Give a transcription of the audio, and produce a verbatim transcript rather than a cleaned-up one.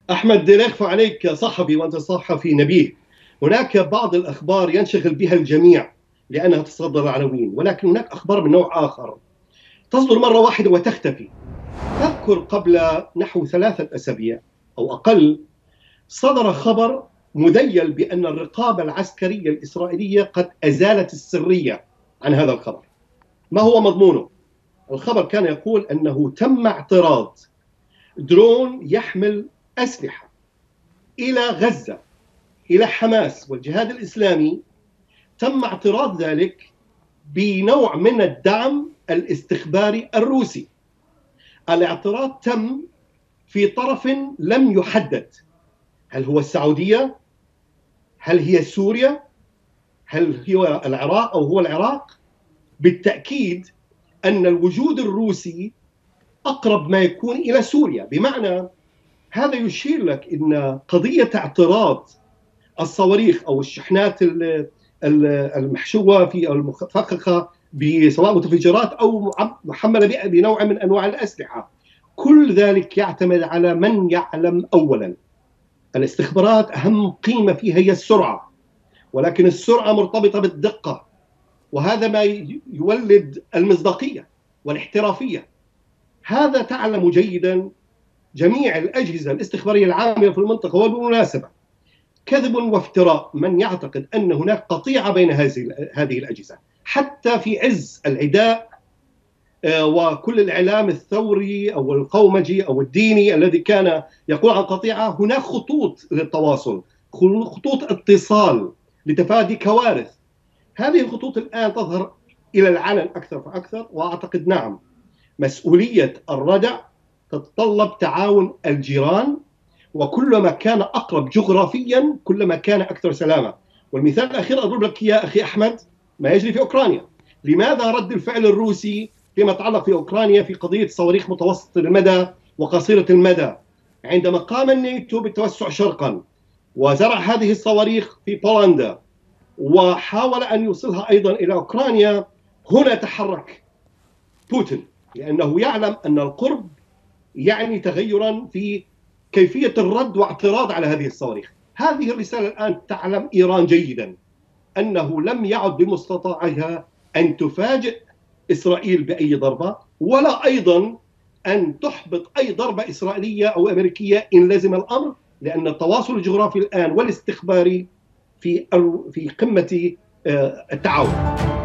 أحمد، لا يخفى عليك صحفي وأنت صحفي نبيه. هناك بعض الأخبار ينشغل بها الجميع لأنها تصدر العناوين، ولكن هناك أخبار من نوع آخر تصدر مرة واحدة وتختفي. تذكر قبل نحو ثلاثة أسابيع أو أقل صدر خبر مذيل بأن الرقابة العسكرية الإسرائيلية قد أزالت السرية عن هذا الخبر. ما هو مضمونه؟ الخبر كان يقول أنه تم اعتراض درون يحمل أسلحة إلى غزة، إلى حماس والجهاد الإسلامي. تم اعتراض ذلك بنوع من الدعم الاستخباري الروسي. الاعتراض تم في طرف لم يحدد، هل هو السعودية؟ هل هي سوريا؟ هل هو العراق أو هو العراق؟ بالتأكيد أن الوجود الروسي أقرب ما يكون إلى سوريا. بمعنى هذا يشير لك أن قضية اعتراض الصواريخ أو الشحنات المحشوة في المفخخة بسواء متفجرات أو محملة بنوع من أنواع الأسلحة، كل ذلك يعتمد على من يعلم. أولا، الاستخبارات أهم قيمة فيها هي السرعة، ولكن السرعة مرتبطة بالدقة، وهذا ما يولد المصداقية والاحترافية. هذا تعلم جيدا جميع الأجهزة الاستخبارية العاملة في المنطقة. وبالمناسبة، كذب وافتراء من يعتقد أن هناك قطيعة بين هذه الأجهزة. حتى في عز العداء وكل الإعلام الثوري أو القومجي أو الديني الذي كان يقول عن قطيعة، هناك خطوط للتواصل، خطوط اتصال لتفادي كوارث. هذه الخطوط الآن تظهر إلى العلن أكثر فأكثر. وأعتقد نعم، مسؤولية الردع تتطلب تعاون الجيران، وكلما كان أقرب جغرافيا كلما كان أكثر سلامة. والمثال الأخير أضرب لك يا أخي أحمد ما يجري في أوكرانيا. لماذا رد الفعل الروسي فيما يتعلق في أوكرانيا في قضية صواريخ متوسطة المدى وقصيرة المدى، عندما قام الناتو بالتوسع شرقا وزرع هذه الصواريخ في بولندا وحاول أن يوصلها أيضا إلى أوكرانيا؟ هنا تحرك بوتين لأنه يعلم أن القرب يعني تغيرا في كيفية الرد واعتراض على هذه الصواريخ. هذه الرسالة الآن تعلم إيران جيدا أنه لم يعد بمستطاعها أن تفاجئ إسرائيل بأي ضربة، ولا أيضا أن تحبط أي ضربة إسرائيلية أو أمريكية إن لزم الأمر، لأن التواصل الجغرافي الآن والاستخباري في في قمة التعاون.